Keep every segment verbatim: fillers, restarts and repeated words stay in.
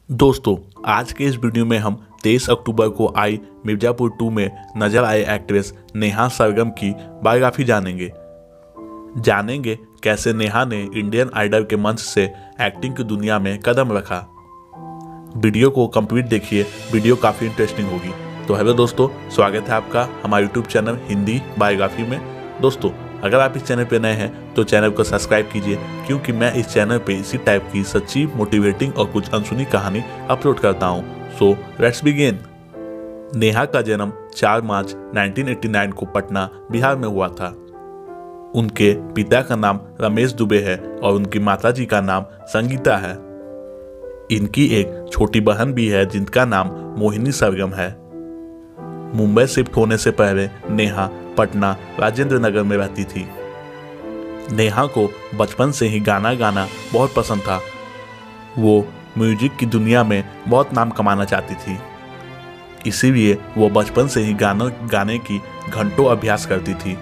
दोस्तों, आज के इस वीडियो में हम तेईस अक्टूबर को आई मिर्जापुर टू में नजर आए एक्ट्रेस नेहा सरगम की बायोग्राफी जानेंगे जानेंगे कैसे नेहा ने इंडियन आइडल के मंच से एक्टिंग की दुनिया में कदम रखा। वीडियो को कंप्लीट देखिए, वीडियो काफ़ी इंटरेस्टिंग होगी। तो हेलो दोस्तों, स्वागत है आपका हमारे यूट्यूब चैनल हिंदी बायोग्राफी में। दोस्तों, अगर आप इस चैनल पर नए हैं तो चैनल को सब्सक्राइब कीजिए, क्योंकि मैं इस चैनल पे इसी टाइप की सच्ची, मोटिवेटिंग और कुछ अनसुनी कहानी अपलोड करता हूँ। So let's begin. नेहा का जन्म चार मार्च उन्नीस सौ नवासी को पटना, बिहार में हुआ था। उनके पिता का नाम रमेश दुबे है और उनकी माताजी का नाम संगीता है। इनकी एक छोटी बहन भी है जिनका नाम मोहिनी सरगम है। मुंबई शिफ्ट होने से पहले नेहा पटना राजेंद्र नगर में रहती थी। नेहा को बचपन से ही गाना गाना बहुत पसंद था। वो म्यूजिक की दुनिया में बहुत नाम कमाना चाहती थी, इसीलिए वो बचपन से ही गाना गाने की घंटों अभ्यास करती थी।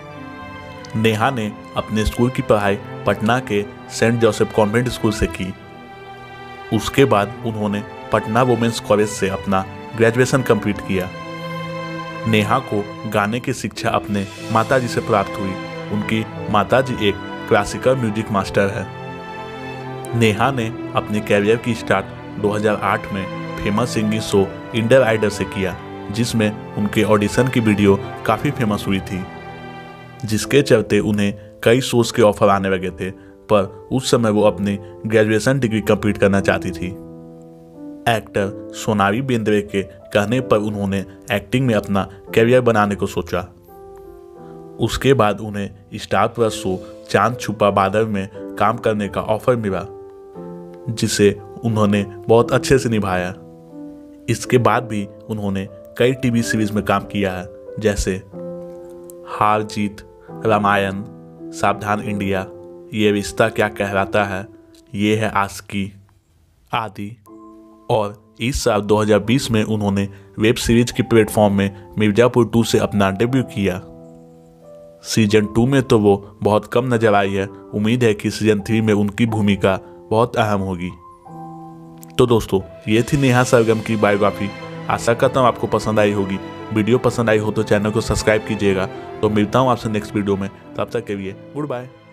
नेहा ने अपने स्कूल की पढ़ाई पटना के सेंट जोसेफ कॉन्वेंट स्कूल से की। उसके बाद उन्होंने पटना वुमेन्स कॉलेज से अपना ग्रेजुएशन कंप्लीट किया। नेहा को गाने की शिक्षा अपने माताजी से प्राप्त हुई। उनकी माताजी एक क्लासिकल म्यूजिक मास्टर है। नेहा ने अपने कैरियर की स्टार्ट दो हज़ार आठ में famous singing show Indian Idol से किया, जिसमें उनके ऑडिशन की वीडियो काफ़ी फेमस हुई थी, जिसके चलते उन्हें कई शोज के ऑफर आने लगे थे। पर उस समय वो अपनी ग्रेजुएशन डिग्री कंप्लीट करना चाहती थी। एक्टर सोनाली बेंद्रे के कहने पर उन्होंने एक्टिंग में अपना करियर बनाने को सोचा। उसके बाद उन्हें स्टार प्लस शो चांद छुपा बादल में काम करने का ऑफर मिला, जिसे उन्होंने बहुत अच्छे से निभाया। इसके बाद भी उन्होंने कई टीवी सीरीज में काम किया है, जैसे हार जीत, रामायण, सावधान इंडिया, ये रिश्ता क्या कहलाता है, ये है आशिकी आदि। और इस साल दो हज़ार बीस में उन्होंने वेब सीरीज के प्लेटफॉर्म में मिर्जापुर टू से अपना डेब्यू किया। सीजन टू में तो वो बहुत कम नजर आई है। उम्मीद है कि सीजन थ्री में उनकी भूमिका बहुत अहम होगी। तो दोस्तों, ये थी नेहा सरगम की बायोग्राफी। आशा करता हूँ आपको पसंद आई होगी। वीडियो पसंद आई हो तो चैनल को सब्सक्राइब कीजिएगा। तो मिलता हूँ आपसे नेक्स्ट वीडियो में, तब तक के लिए गुड बाय।